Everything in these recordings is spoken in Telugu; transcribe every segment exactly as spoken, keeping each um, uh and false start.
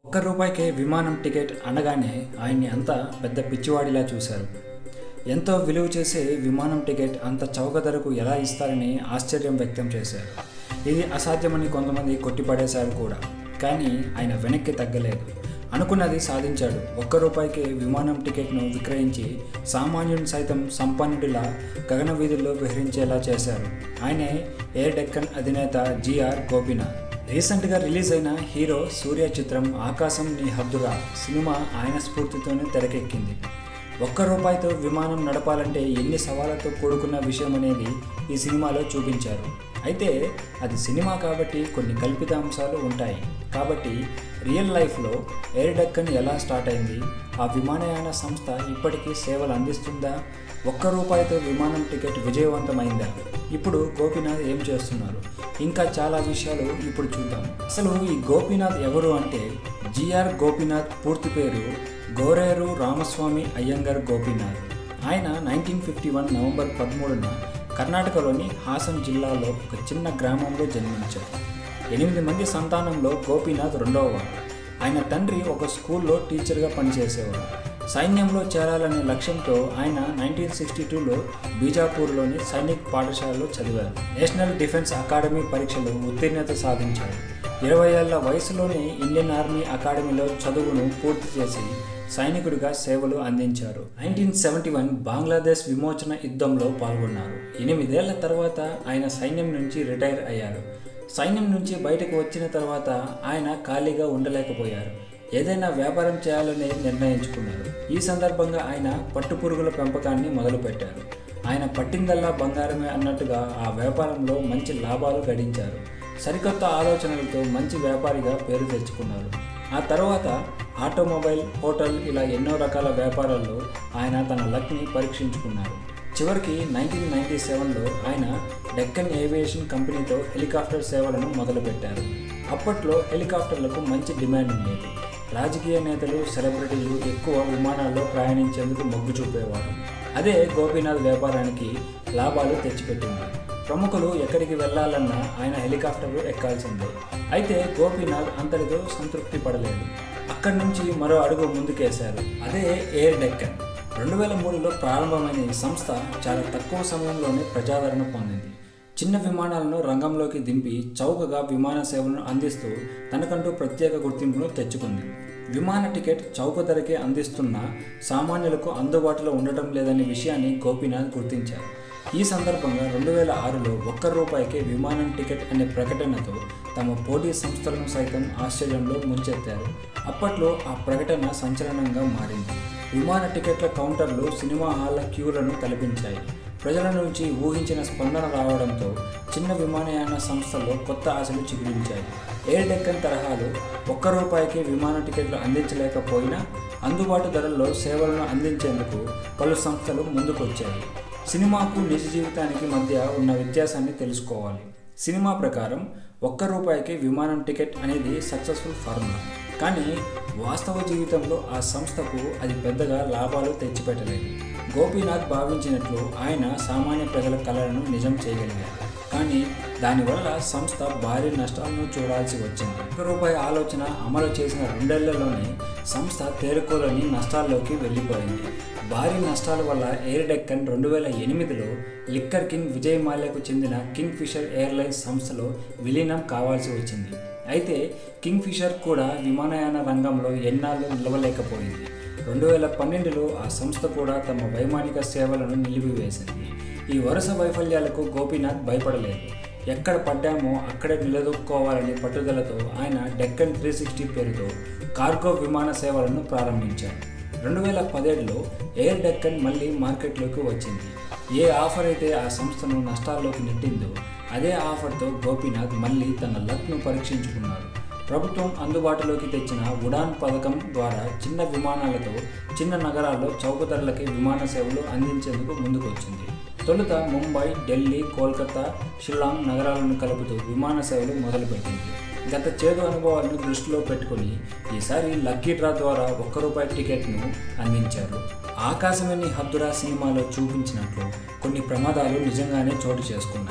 ఒక్క రూపాయికే విమానం టికెట్ అనగానే ఆయన్ని అంతా పెద్ద పిచ్చివాడిలా చూశారు. ఎంతో విలువ చేసే విమానం టికెట్ అంత చౌక ధరకు ఎలా ఇస్తారని ఆశ్చర్యం వ్యక్తం చేశారు. ఇది అసాధ్యమని కొంతమంది కొట్టిపడేశారు కూడా. కానీ ఆయన వెనక్కి తగ్గలేదు. అనుకున్నది సాధించాడు. ఒక్క రూపాయికే విమానం టికెట్ను విక్రయించి సామాన్యుని సైతం సంపన్నుడిలా గగన వీధుల్లో విహరించేలా చేశారు. ఆయనే ఎయిర్ డెక్కన్ అధినేత జి ఆర్ గోపీనాథ్. రీసెంట్గా రిలీజ్ అయిన హీరో సూర్య చిత్రం ఆకాశం నీ హద్దురా సినిమా ఆయన స్ఫూర్తితోనే తెరకెక్కింది. ఒక్క రూపాయితో విమానం నడపాలంటే ఎన్ని సవాళ్లతో కూడుకున్న విషయం అనేది ఈ సినిమాలో చూపించారు. అయితే అది సినిమా కాబట్టి కొన్ని కల్పిత అంశాలు ఉంటాయి. కాబట్టి రియల్ లైఫ్లో ఎయిర్ డెక్కన్ ఎలా స్టార్ట్ అయింది, ఆ విమానయాన సంస్థ ఇప్పటికీ సేవలు అందిస్తుందా, ఒక్క రూపాయితో విమానం టికెట్ విజయవంతమైందా, ఇప్పుడు గోపీనాథ్ ఏం చేస్తున్నారు, ఇంకా చాలా విషయాలు ఇప్పుడు చూద్దాం. అసలు ఈ గోపీనాథ్ ఎవరు అంటే జి ఆర్ గోపీనాథ్ పూర్తి పేరు గోరేరు రామస్వామి అయ్యంగర్ గోపీనాథ్. ఆయన నైన్టీన్ ఫిఫ్టీ వన్ నవంబర్ పదమూడున కర్ణాటకలోని హాసన్ జిల్లాలో ఒక చిన్న గ్రామంలో జన్మించారు. ఎనిమిది మంది సంతానంలో గోపీనాథ్ రెండవవాడు. ఆయన తండ్రి ఒక స్కూల్లో టీచర్గా పనిచేసేవారు. సైన్యంలో చేరాలనే లక్ష్యంతో ఆయన నైన్టీన్ సిక్స్టీ టూలో బీజాపూర్లోని సైనిక్ పాఠశాలలో చదివారు. నేషనల్ డిఫెన్స్ అకాడమీ పరీక్షలో ఉత్తీర్ణత సాధించారు. ఇరవై ఏళ్ల వయసులోనే ఇండియన్ ఆర్మీ అకాడమీలో చదువును పూర్తి చేసి సైనికుడిగా సేవలు అందించారు. నైన్టీన్ సెవెంటీ వన్ బంగ్లాదేశ్ విమోచన యుద్ధంలో పాల్గొన్నారు. ఎనిమిదేళ్ల తర్వాత ఆయన సైన్యం నుంచి రిటైర్ అయ్యారు. సైన్యం నుంచి బయటకు వచ్చిన తర్వాత ఆయన ఖాళీగా ఉండలేకపోయారు. ఏదైనా వ్యాపారం చేయాలని నిర్ణయించుకున్నారు. ఈ సందర్భంగా ఆయన పట్టుపురుగుల పెంపకాన్ని మొదలుపెట్టారు. ఆయన పట్టిందల్లా బంగారమే అన్నట్టుగా ఆ వ్యాపారంలో మంచి లాభాలు గడించారు. సరికొత్త ఆలోచనలతో మంచి వ్యాపారిగా పేరు తెచ్చుకున్నారు. ఆ తర్వాత ఆటోమొబైల్, హోటల్ ఇలా ఎన్నో రకాల వ్యాపారాల్లో ఆయన తన లక్ని పరీక్షించుకున్నారు. చివరికి నైన్టీన్ నైన్టీ సెవెన్లో ఆయన డెక్కన్ ఏవియేషన్ కంపెనీతో హెలికాప్టర్ సేవలను మొదలుపెట్టారు. అప్పట్లో హెలికాప్టర్లకు మంచి డిమాండ్ ఉండేది. రాజకీయ నేతలు, సెలబ్రిటీలు ఎక్కువ విమానాల్లో ప్రయాణించేందుకు మొగ్గు చూపేవారు. అదే గోపీనాథ్ వ్యాపారానికి లాభాలు తెచ్చిపెట్టింది. ప్రముఖులు ఎక్కడికి వెళ్లాలన్నా ఆయన హెలికాప్టర్లు ఎక్కాల్సిందే. అయితే గోపీనాథ్ అంతటితో సంతృప్తి పడలేదు. అక్కడి నుంచి మరో అడుగు ముందుకేశారు. అదే ఎయిర్ డెక్కన్. రెండు వేల మూడులో ప్రారంభమైన ఈ సంస్థ చాలా తక్కువ సమయంలోనే ప్రజాదరణ పొందింది. చిన్న విమానాలను రంగంలోకి దింపి చౌకగా విమాన సేవలను అందిస్తూ తనకంటూ ప్రత్యేక గుర్తింపును తెచ్చుకుంది. విమాన టికెట్ చౌక ధరకే అందిస్తున్న సామాన్యులకు అందుబాటులో ఉండటం లేదనే విషయాన్ని గోపీనాథ్ గుర్తించారు. ఈ సందర్భంగా రెండు వేల ఆరులో ఒక్క రూపాయికే విమానం టికెట్ అనే ప్రకటనతో తమ పోటీ సంస్థలను సైతం ఆశ్చర్యంలో ముంచెత్తారు. అప్పట్లో ఆ ప్రకటన సంచలనంగా మారింది. విమాన టికెట్ల కౌంటర్లు సినిమా హాళ్ల క్యూలను తలపించాయి. ప్రజల నుంచి ఊహించిన స్పందన రావడంతో చిన్న విమానయాన సంస్థల్లో కొత్త ఆశలు చిగురించాయి. ఎయిర్ డెక్కన్ తరహాలో ఒక్క రూపాయికి విమాన టికెట్లు అందించలేకపోయినా అందుబాటు ధరల్లో సేవలను అందించేందుకు పలు సంస్థలు ముందుకొచ్చాయి. సినిమాకు నిజ జీవితానికి మధ్య ఉన్న వ్యత్యాసాన్ని తెలుసుకోవాలి. సినిమా ప్రకారం ఒక్క రూపాయికి విమానం టికెట్ అనేది సక్సెస్ఫుల్ ఫార్ములా. కానీ వాస్తవ జీవితంలో ఆ సంస్థకు అది పెద్దగా లాభాలు తెచ్చిపెట్టలేదు. గోపీనాథ్ భావించినట్లు ఆయన సామాన్య ప్రజల కళలను నిజం చేయగలిగారు. కానీ దానివల్ల సంస్థ భారీ నష్టాలను చూడాల్సి వచ్చింది. ఒక్క రూపాయి ఆలోచన అమలు చేసిన రెండేళ్లలోనే సంస్థ తేరుకోలేని నష్టాల్లోకి వెళ్ళిపోయింది. భారీ నష్టాల వల్ల ఎయిర్ డెక్కన్ రెండు వేల ఎనిమిదిలో లిక్కర్ కింగ్ విజయ్ మాల్యాకు చెందిన కింగ్ ఫిషర్ ఎయిర్లైన్స్ సంస్థలో విలీనం కావాల్సి వచ్చింది. అయితే కింగ్ ఫిషర్ కూడా విమానయాన రంగంలో ఎన్నాళ్ళు నిలవలేకపోయింది. రెండు వేల పన్నెండులో ఆ సంస్థ కూడా తమ వైమానిక సేవలను నిలిపివేసింది. ఈ వరుస వైఫల్యాలకు గోపీనాథ్ భయపడలేదు. ఎక్కడ పడ్డామో అక్కడే నిలదొక్కుకోవాలని పట్టుదలతో ఆయన డెక్కన్ త్రీ సిక్స్టీ పేరుతో కార్గో విమాన సేవలను ప్రారంభించారు. రెండు వేల పదిహేడులో ఎయిర్ డెక్కన్ మళ్ళీ మార్కెట్లోకి వచ్చింది. ఏ ఆఫర్ అయితే ఆ సంస్థను నష్టాల్లోకి నెట్టిందో అదే ఆఫర్తో గోపీనాథ్ మళ్ళీ తన లక్ను పరీక్షించుకున్నారు. ప్రభుత్వం అందుబాటులోకి తెచ్చిన ఉడాన్ పథకం ద్వారా చిన్న విమానాలతో చిన్న నగరాల్లో చౌక ధరలకి విమాన సేవలు అందించేందుకు ముందుకొచ్చింది. తొలుత ముంబై, ఢిల్లీ, కోల్కతా, షిల్లాంగ్ నగరాలను కలుపుతూ విమాన సేవలు మొదలుపెట్టింది. గత చేదు అనుభవాలను దృష్టిలో పెట్టుకుని ఈసారి లక్కీ డ్రా ద్వారా ఒక్క రూపాయి టికెట్ను అందించారు. ఆకాశమని హద్దురా సినిమాలో చూపించినట్లు కొన్ని ప్రమాదాలు నిజంగానే చోటు చేసుకున్నాయి.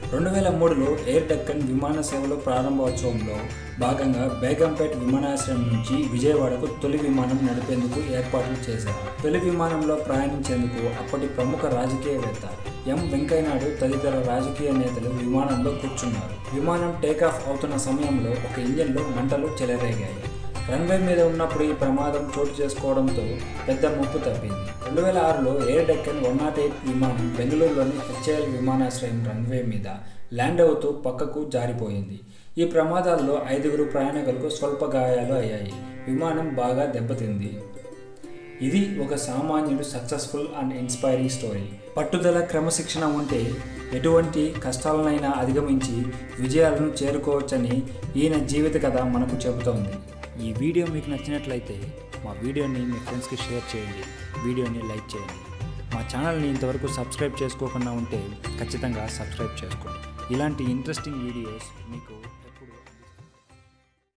రెండు వేల మూడులో ఎయిర్ డెక్కన్ విమాన సేవల ప్రారంభోత్సవంలో భాగంగా బేగంపేట్ విమానాశ్రయం నుంచి విజయవాడకు తొలి విమానం నడిపేందుకు ఏర్పాట్లు చేశారు. తొలి విమానంలో ప్రయాణించేందుకు అప్పటి ప్రముఖ రాజకీయవేత్త ఎం వెంకయ్యనాయుడు తదితర రాజకీయ నేతలు విమానంలో కూర్చున్నారు. విమానం టేకాఫ్ అవుతున్న సమయంలో ఒక ఇంజన్లో మంటలు చెలరేగాయి. రన్వే మీద ఉన్నప్పుడు ఈ ప్రమాదం చోటు చేసుకోవడంతో పెద్ద ముప్పు తప్పింది. రెండు వేల ఆరులో air Deccan one nought eight విమానం బెంగళూరులోని హెచ్ఏఎల్ విమానాశ్రయం రన్వే మీద ల్యాండ్ అవుతూ పక్కకు జారిపోయింది. ఈ ప్రమాదాల్లో ఐదుగురు ప్రయాణికులకు స్వల్ప గాయాలు అయ్యాయి. విమానం బాగా దెబ్బతింది. ఇది ఒక సామాన్యుడు సక్సెస్ఫుల్ అండ్ ఇన్స్పైరింగ్ స్టోరీ. పట్టుదల, క్రమశిక్షణ ఉంటే ఎటువంటి కష్టాలనైనా అధిగమించి విజయాలను చేరుకోవచ్చని ఈయన జీవిత కథ మనకు చెబుతోంది. ఈ వీడియో మీకు నచ్చినట్లయితే మా వీడియోని మీ ఫ్రెండ్స్కి షేర్ చేయండి, వీడియోని లైక్ చేయండి. మా ఛానల్ని ఇంతవరకు సబ్స్క్రైబ్ చేసుకోకుండా ఉంటే ఖచ్చితంగా సబ్స్క్రైబ్ చేసుకోండి. ఇలాంటి ఇంట్రెస్టింగ్ వీడియోస్ మీకు